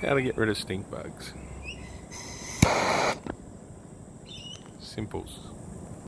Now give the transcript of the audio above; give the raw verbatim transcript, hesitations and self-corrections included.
How to get rid of stink bugs. Simples.